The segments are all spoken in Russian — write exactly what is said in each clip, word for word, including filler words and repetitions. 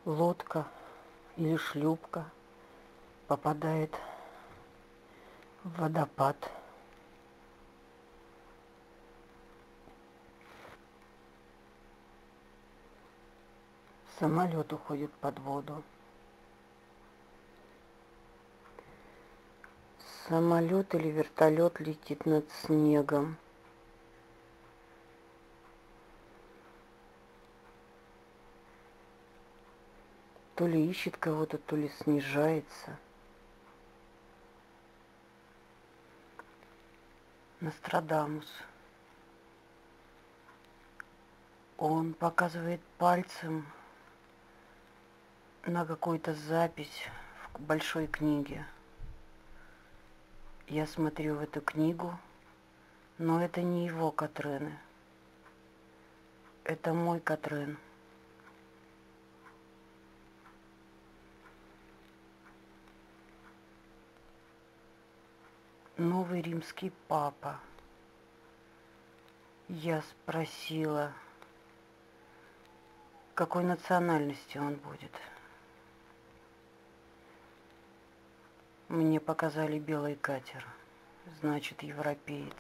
лодка или шлюпка попадает в водопад. Самолет уходит под воду. Самолет или вертолет летит над снегом. То ли ищет кого-то, то ли снижается. Нострадамус. Он показывает пальцем на какую-то запись в большой книге. Я смотрю в эту книгу, но это не его Катрены. Это мой Катрен. Новый римский папа. Я спросила, какой национальности он будет. Мне показали белый катер, значит, европеец.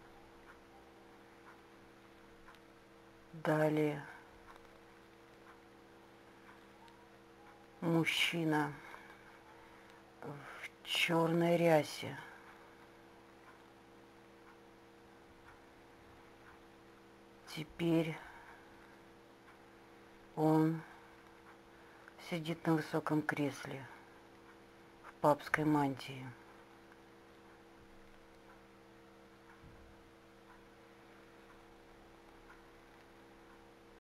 Далее мужчина в черной рясе. Теперь он сидит на высоком кресле в папской мантии.